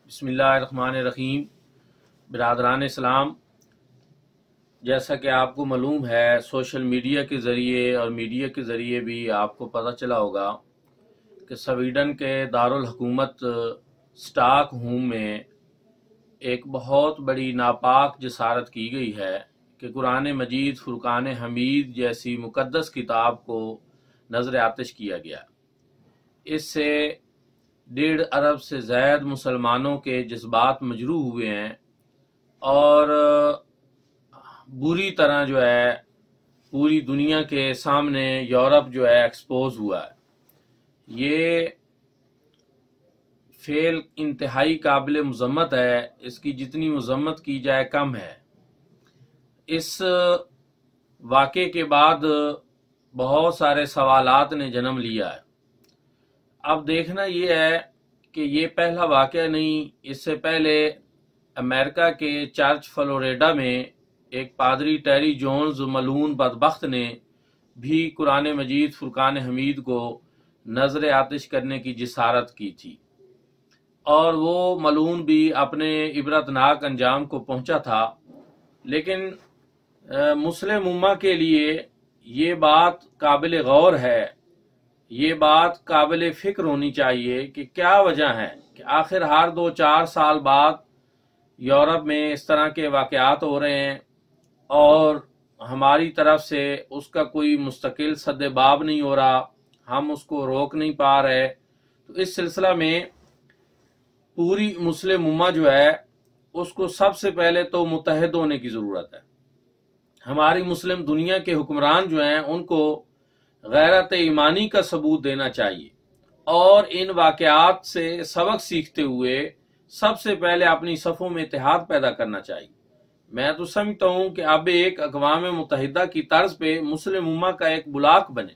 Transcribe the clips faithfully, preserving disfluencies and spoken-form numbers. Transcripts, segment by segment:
बिस्मिल्लाहिर्रहमानिर्रहीम। बिरादरान इस्लाम, जैसा कि आपको मालूम है, सोशल मीडिया के ज़रिए और मीडिया के ज़रिए भी आपको पता चला होगा कि स्वीडन के दारुल हुकूमत स्टॉकहोम में एक बहुत बड़ी नापाक जसारत की गई है कि कुरान मजीद फुरकान हमीद जैसी मुकद्दस किताब को नज़र आतिश किया गया। इससे डेढ़ अरब से ज़ायद मुसलमानों के जज्बात मजरूह हुए हैं और बुरी तरह जो है पूरी दुनिया के सामने यूरोप जो है एक्सपोज हुआ है। ये फेल इंतहाई काबिल मज़म्मत है, इसकी जितनी मज़म्मत की जाए कम है। इस वाक़े के बाद बहुत सारे सवालात ने जन्म लिया है। अब देखना ये है कि ये पहला वाक़या नहीं, इससे पहले अमेरिका के चर्च फ्लोरिडा में एक पादरी टेरी जोन्स मलून बदबख्त ने भी कुरान मजीद फुरकान हमीद को नज़र आतिश करने की जिसारत की थी और वो मलून भी अपने इबरतनाक अंजाम को पहुंचा था। लेकिन मुस्लिम उम्मा के लिए ये बात काबिल गौर है, ये बात काबिल फ़िक्र होनी चाहिए कि क्या वजह है कि आखिर हर दो चार साल बाद यूरोप में इस तरह के वाक़यात हो रहे हैं और हमारी तरफ से उसका कोई मुस्तकिल सद्देबाब नहीं हो रहा, हम उसको रोक नहीं पा रहे। तो इस सिलसिला में पूरी मुस्लिम उम्मा जो है उसको सबसे पहले तो मुत्तहिद होने की ज़रूरत है। हमारी मुस्लिम दुनिया के हुक्मरान जो हैं उनको गैरत ईमानी का सबूत देना चाहिए और इन वाक़यात से सबक सीखते हुए सबसे पहले अपनी सफ़ों में इत्तेहाद पैदा करना चाहिए। मैं तो समझता हूँ कि अब एक अक़वाम मुत्तहिदा की तर्ज पे मुस्लिम उम्मा का एक बुलाक बने।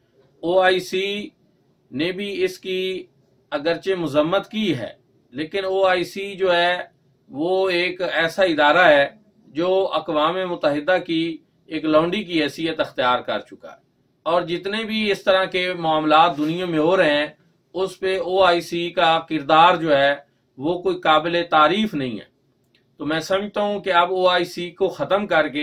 ओ आई सी ने भी इसकी अगरचे मज़म्मत की है, लेकिन ओ आई सी जो है वो एक ऐसा इदारा है जो अक़वाम मुत्तहिदा की एक लौंडी की हैसियत अख्तियार कर चुका है और जितने भी इस तरह के मामलात दुनिया में हो रहे हैं उस पे ओ आई सी का किरदार जो है वो कोई काबिल तारीफ नहीं है। तो मैं समझता हूँ कि अब ओ आई सी को ख़त्म करके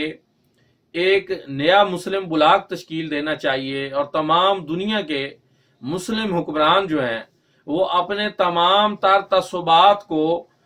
एक नया मुस्लिम बुलाक तश्कील देना चाहिए और तमाम दुनिया के मुस्लिम हुक्मरान जो हैं वो अपने तमाम तर तस्सुबात को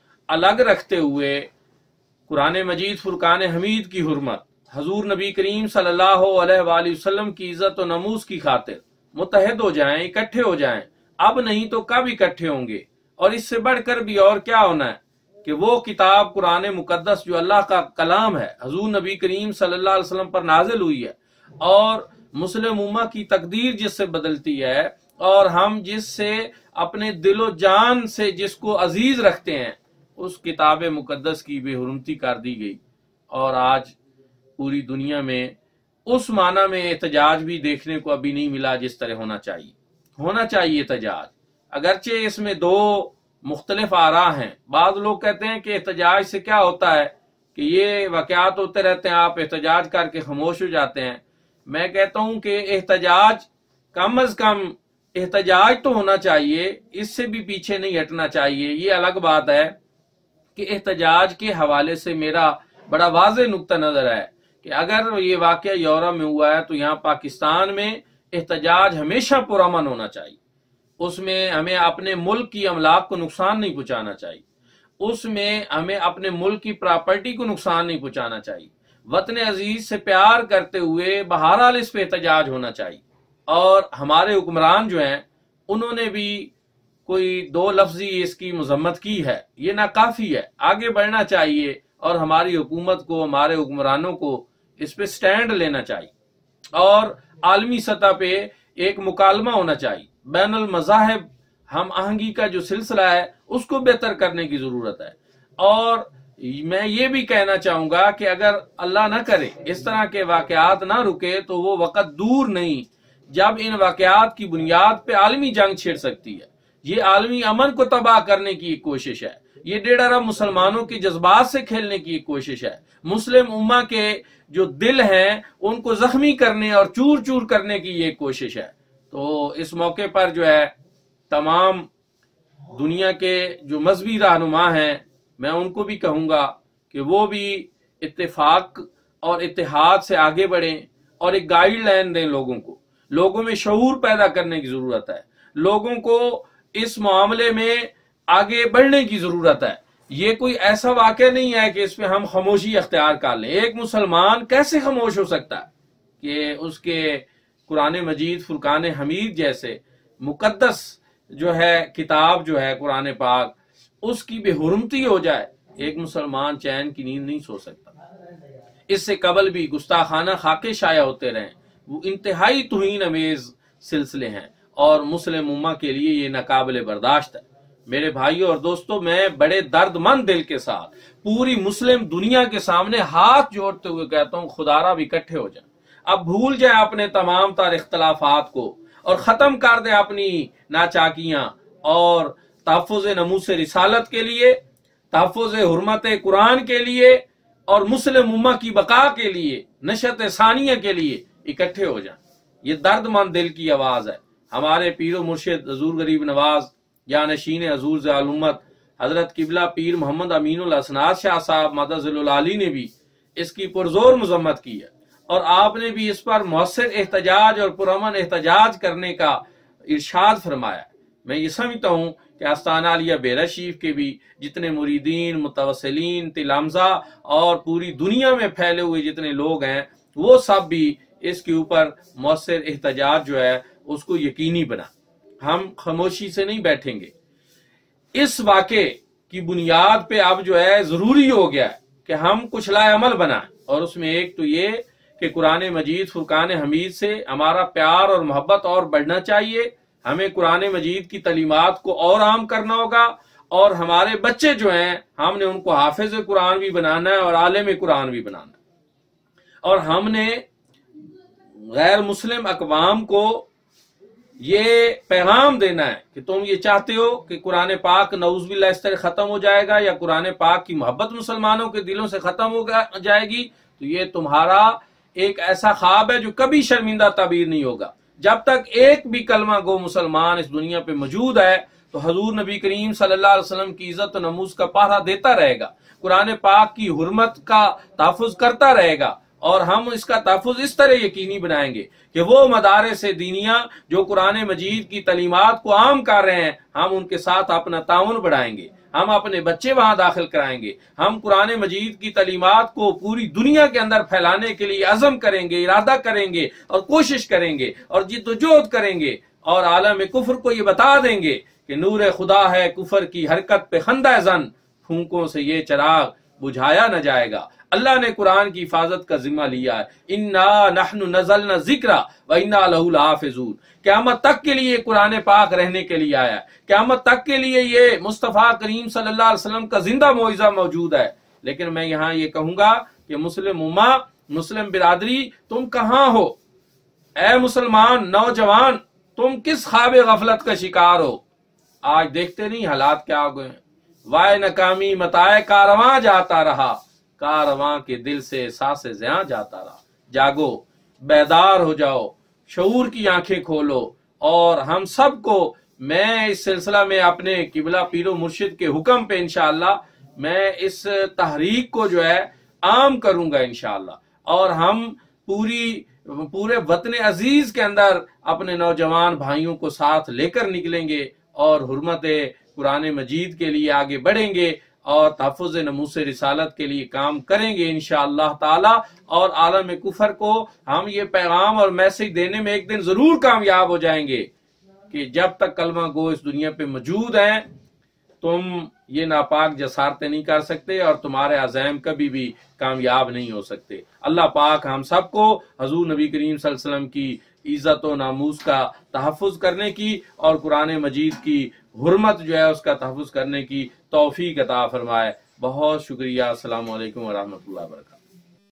अलग रखते हुए कुरान मजीद फुरकान हमीद की हुर्मत, हजूर नबी करीम सल्लल्लाहु अलैहि वसल्लम की इज्जत और नमूस की खातिर मुत्तहिद हो जाएं, इकट्ठे हो जाएं। अब नहीं तो कब इकट्ठे होंगे? और इससे बढ़कर भी और क्या होना है कि वो किताब कुरान मुकद्दस जो अल्लाह का कलाम है, हजूर नबी करीम सल्लल्लाहु अलैहि वसल्लम पर नाजिल हुई है और मुस्लिम उम्मा की तकदीर जिससे बदलती है और हम जिससे अपने दिलो जान से जिसको अजीज रखते हैं, उस किताब मुकद्दस की बेहुरमती कर दी गई और आज पूरी दुनिया में उस माना में एहतजाज भी देखने को अभी नहीं मिला जिस तरह होना चाहिए। होना चाहिए एहतजाज, अगरचे इसमें दो मुख्तलिफ आरा हैं। बाद लोग कहते हैं कि एहतजाज से क्या होता है कि ये वाक़यात होते रहते हैं, आप एहतजाज करके खामोश हो जाते हैं। मैं कहता हूं कि एहतजाज कम अज कम एहतजाज तो होना चाहिए, इससे भी पीछे नहीं हटना चाहिए। ये अलग बात है कि एहतजाज के हवाले से मेरा बड़ा वाज़ेह नुक्ता नजर है कि अगर ये वाक़या यूरोप में हुआ है तो यहाँ पाकिस्तान में एहतजाज हमेशा पुरअमन होना चाहिए। उसमें हमें अपने मुल्क की अमलाक को नुकसान नहीं पहुंचाना चाहिए, उसमें हमें अपने मुल्क की प्रॉपर्टी को नुकसान नहीं पहुंचाना चाहिए। वतन अजीज से प्यार करते हुए बहरहाल इस पे एहतजाज होना चाहिए। और हमारे हुक्मरान जो हैं उन्होंने भी कोई दो लफ्जी इसकी मजम्मत की है, ये नाकाफी है, आगे बढ़ना चाहिए और हमारी हुकूमत को, हमारे हुक्मरानों को इस पे स्टैंड लेना चाहिए और आलमी सतह पे एक मुकालमा होना चाहिए। बैनुल मज़ाहिब हम आहंगी का जो सिलसिला है उसको बेहतर करने की जरूरत है। और मैं ये भी कहना चाहूंगा कि अगर अल्लाह न करे इस तरह के वाक़यात ना रुके तो वो वक़्त दूर नहीं जब इन वाक़यात की बुनियाद पे आलमी जंग छिड़ सकती है। ये आलमी अमन को तबाह करने की एक कोशिश है, ये डेढ़ अरब मुसलमानों के जज्बात से खेलने की एक कोशिश है, मुस्लिम उम्मा के जो दिल हैं उनको जख्मी करने और चूर चूर करने की ये कोशिश है। तो इस मौके पर जो है तमाम دنیا کے جو مذہبی رہنما ہیں میں ان کو بھی کہوں گا کہ وہ بھی اتفاق اور اتحاد سے آگے بڑھیں اور ایک گائیڈ لائن دیں لوگوں کو. لوگوں میں شعور پیدا کرنے کی ضرورت ہے. لوگوں کو اس معاملے میں آگے بڑھنے کی ضرورت ہے. یہ کوئی ایسا واقعہ نہیں ہے کہ اس پہ ہم خاموشی اختیار کر لیں. ایک مسلمان کیسے خاموش ہو سکتا ہے کہ اس کے قرآن مجید فرقان حمید جیسے مقدس جو ہے کتاب جو ہے قرآن پاک اس کی بے حرمتی ہو جائے؟ ایک مسلمان چین کی نیند نہیں سو سکتا. اس سے قبل بھی گستاخانہ خاکے شائع ہوتے رہیں، وہ انتہائی توہین امیز سلسلے ہیں اور مسلم امہ کے لیے یہ ناقابل برداشت ہے. میرے بھائیوں اور دوستوں، میں بڑے درد مند دل کے ساتھ پوری مسلم دنیا کے سامنے ہاتھ جوڑتے ہوئے کہتا ہوں خدارا بھی اکٹھے ہو جائیں. اب بھول جائیں اپنے تمام تر اختلافات کو اور ختم کر دیں اپنی ناچاکیاں، اور تحفظ ناموس رسالت کے لیے، تحفظ حرمت قرآن کے لیے اور مسلم امہ کی بقا کے لیے، نشت ثانیہ کے لیے اکٹھے ہو جائیں. یہ درد مند دل کی آواز ہے. ہمارے پیر و مرشد حضور غریب نواز یا نشین حضور ضیاء الامت حضرت قبلہ پیر محمد امین الاسناد شاہ صاحب مدد ذل العالی نے بھی اس کی پرزور مذمت کی ہے، اور آپ نے بھی اس پر مؤثر احتجاج اور پرامن احتجاج کرنے کا ارشاد فرمایا. میں یہ سمجھتا ہوں کہ آستانہ علیہ بیرہ شریف کے بھی جتنے مریدین، متوسلین، تلامذہ اور پوری دنیا میں پھیلے ہوئے جتنے لوگ ہیں وہ سب بھی اس کے اوپر مؤثر احتجاج جو ہے اس کو یقینی بنا. ہم خاموشی سے نہیں بیٹھیں گے. اس واقعے کی بنیاد پہ اب جو ہے ضروری ہو گیا ہے کہ ہم کچھ لائے عمل بنائیں، اور اس میں ایک تو یہ کہ قرآن مجید فرقان حمید سے ہمارا پیار اور محبت اور بڑھنا چاہیے. ہمیں قرآن مجید کی تعلیمات کو اور عام کرنا ہوگا، اور ہمارے بچے جو ہیں ہم نے ان کو حافظ قرآن بھی بنانا ہے اور عالم قرآن بھی بنانا ہے. اور ہم نے غیر مسلم اقوام کو یہ پیغام دینا ہے کہ تم یہ چاہتے ہو کہ قرآن پاک نعوذ باللہ اس طرح ختم ہو جائے گا یا قرآن پاک کی محبت مسلمانوں کے دلوں سے ختم ہو جائے گی، تو یہ تمہارا ایک ایسا خواب ہے جو کبھی شرمندہ تعبیر نہیں ہوگا. جب تک ایک بھی کلمہ گو مسلمان اس دنیا پہ موجود ہے تو حضور نبی کریم صلی اللہ علیہ وسلم کی عزت و نموز کا پہرا دیتا رہے گا، قرآن پاک کی حرمت کا تحفظ کرتا رہے گا. اور ہم اس کا تحفظ اس طرح یقینی بنائیں گے کہ وہ مدارس دینیہ جو قرآن مجید کی تعلیمات کو عام کر رہے ہیں ہم ان کے ساتھ اپنا تعاون بڑھائیں گے، ہم اپنے بچے وہاں داخل کرائیں گے، ہم قرآن مجید کی تعلیمات کو پوری دنیا کے اندر پھیلانے کے لیے عزم کریں گے، ارادہ کریں گے اور کوشش کریں گے اور جد و جہد کریں گے، اور عالم کفر کو یہ بتا دیں گے کہ نور خدا ہے کفر کی حرکت پہ خندہ زن، پھونکوں سے یہ چراغ بجھایا نہ جائے گا. اللہ نے قرآن کی حفاظت کا ذمہ لیا ہے. انا نحن نزلنا الذکر وانا لہ لحافظون. قیامت تک کے لیے قرآن پاک رہنے کے لیے آیا ہے، قیامت تک کے لیے یہ مصطفیٰ کریم صلی اللہ علیہ وسلم کا زندہ معجزہ موجود ہے. لیکن میں یہاں یہ کہوں گا کہ مسلم امہ، مسلم برادری، تم کہاں ہو؟ اے مسلمان نوجوان، تم کس خواب غفلت کا شکار ہو؟ آج دیکھتے نہیں حالات کیا ہو گئے ہیں. وائے ناکامی متائے کارواں جاتا رہا، کارواں کے دل سے احساس زیاں جاتا رہا. جاگو، بیدار ہو جاؤ، شعور کی آنکھیں کھولو. اور ہم سب کو، میں اس سلسلہ میں اپنے قبلہ پیر و مرشد کے حکم پہ انشاءاللہ میں اس تحریک کو جو ہے عام کروں گا انشاءاللہ. اور ہم پوری پورے وطن عزیز کے اندر اپنے نوجوان بھائیوں کو ساتھ لے کر نکلیں گے اور حرمت قرآن مجید کے لیے آگے بڑھیں گے اور تحفظ ناموس رسالت کے لیے کام کریں گے انشاءاللہ تعالی. اور عالم کفر کو ہم یہ پیغام اور میسج دینے میں ایک دن ضرور کامیاب ہو جائیں گے کہ جب تک کلمہ گو اس دنیا پہ موجود ہیں تم یہ ناپاک جسارتیں نہیں کر سکتے اور تمہارے عزائم کبھی بھی کامیاب نہیں ہو سکتے. اللہ پاک ہم سب کو حضور نبی کریم صلی اللہ علیہ وسلم کی عزت و ناموس کا تحفظ کرنے کی اور قرآن مجید کی حرمت جو ہے اس کا تحفظ کرنے کی توفیق عطا فرمائے. بہت شکریہ. السلام علیکم ورحمۃ اللہ وبرکاتہ.